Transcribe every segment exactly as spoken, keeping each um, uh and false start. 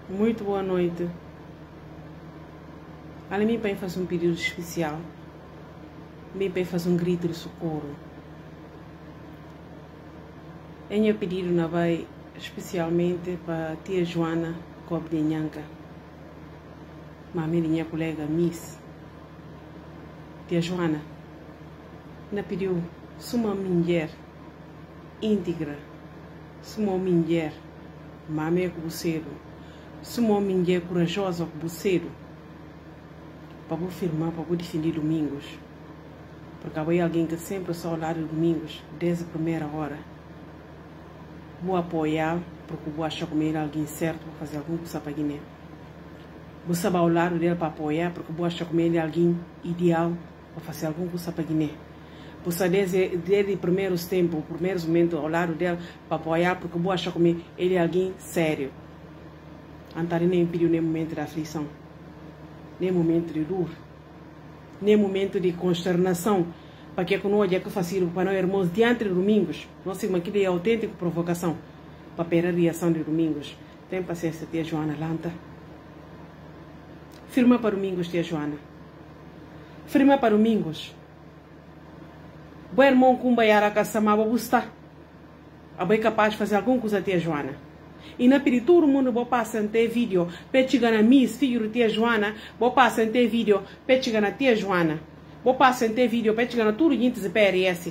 Muito boa noite. Além de mim, fazer um pedido especial. Bem, para fazer um grito de socorro. É meu pedido não vai especialmente para tia Joana Cobb de Nhanca, minha colega Miss. Tia Joana, na pediu suma mulher íntegra, suma mulher mamé com buceiro, suma mulher corajosa com buceiro, para vou firmar, para vou defender domingos, porque há alguém que sempre só ao lado de domingos, desde a primeira hora. Vou apoiar, porque vou achar como ele alguém certo para fazer alguma coisa para Guiné. Vou saber ao lado dele para apoiar, porque vou achar como ele alguém ideal para fazer alguma coisa para Guiné. Vou saber desde, desde primeiros tempos, primeiros momentos ao lado dele para apoiar, porque vou achar como ele alguém sério. Antari nem pediu nem momento de aflição, nem momento de dor, nem momento de consternação. Para que não olhe que faço para nós irmãos diante de domingos. Nós temos aqui de autêntica provocação para pegar a reação de domingos. Tem paciência, tia Joana Lanta. Firma para domingos, tia Joana. Firma para domingos. Bom irmão com baiara caçama vai buscar. A bem capaz de fazer alguma coisa, tia Joana. E na pedi todo mundo vou passar ter vídeo para chegar na Miss, filho de tia Joana, vou passar ter vídeo para chegar na tia Joana. Vou passar ter vídeo para chegar na tudo gente de P R S.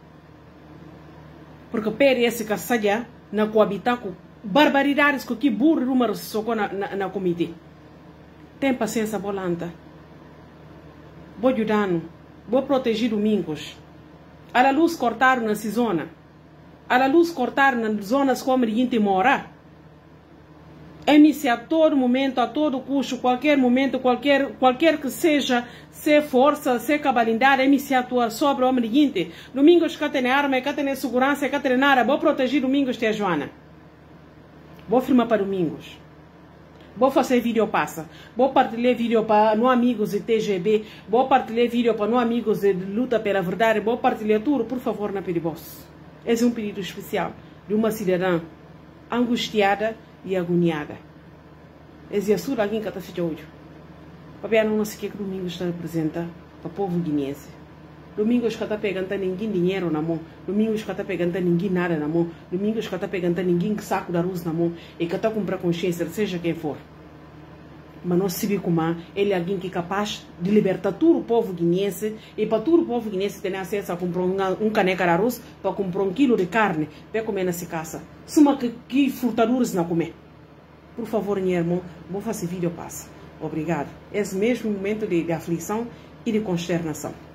Porque P R S que saia na coabitar com barbaridades que que burro número se socou na, na, na comitê. Tem paciência, bolanta. Vou ajudar, vou proteger domingos. A luz cortaram na zona. A luz cortaram nas zonas como a gente mora. Emitir a todo momento, a todo custo, qualquer momento, qualquer, qualquer que seja, se força, se cabalidade, emitir a tua sobre o homem seguinte. Domingos que tem arma, que tem segurança, que tem nada. Vou proteger domingos, tia Joana. Vou firmar para domingos. Vou fazer vídeo passa. Vou partilhar vídeo para não amigos de T G B. Vou partilhar vídeo para não amigos de luta pela verdade. Vou partilhar tudo, por favor, na pedibos. Esse é um pedido especial de uma cidadã angustiada e agoniada. Esse é só alguém que está se olho. Papai não sei o que Domingos está representa para o povo guineense. Domingos que está pegando ninguém dinheiro na mão. Domingos que está pegando ninguém nada na mão. Domingos que está pegando ninguém saco da luz na mão. E que está com consciência, seja quem for. Mas não se vê como ele é alguém que é capaz de libertar todo o povo guineense. E para todo o povo guineense ter acesso a comprar um, um caneca de arroz, para comprar um quilo de carne, para comer nessa casa. Suma que, que frutaduras não comer. Por favor, minha irmã, vou fazer vídeo passa. Obrigado. Esse mesmo momento de, de aflição e de consternação.